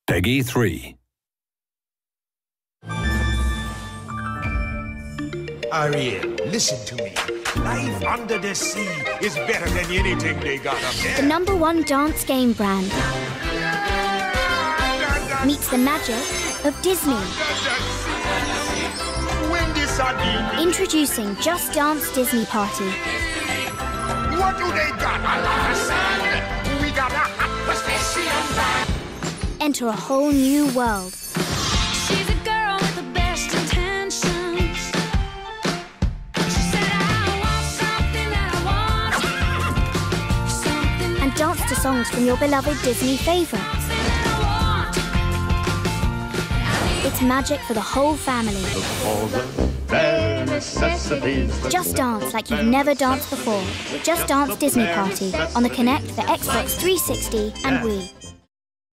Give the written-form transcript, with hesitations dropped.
Peggy 3. Ariel, listen to me. Life under the sea is better than anything they got up there. The #1 dance game brand meets the magic of Disney. Introducing Just Dance Disney Party. What do they got? A lot of sand. We got a hot crustacean band. Enter a whole new world. She's a girl with the best intentions. She said, I want something that I want. Something And dance to songs from your beloved Disney favorites. that I want. It's magic for the whole family. All the bare necessities. Just dance like you've never danced before. Just Dance Disney Party on the Kinect for Xbox 360 and Wii.